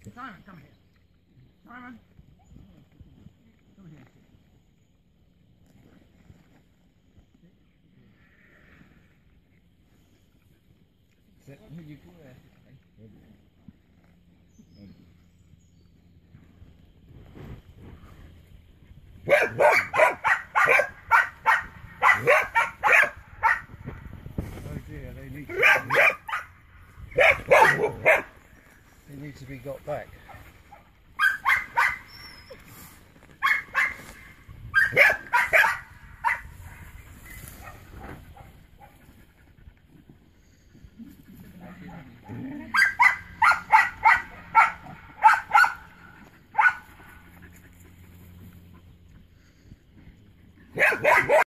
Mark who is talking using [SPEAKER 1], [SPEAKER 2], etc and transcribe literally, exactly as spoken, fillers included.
[SPEAKER 1] Simon, come here. Simon. Come here.
[SPEAKER 2] Sit. Who you go there? Oh dear, they need to be, they need to be got back.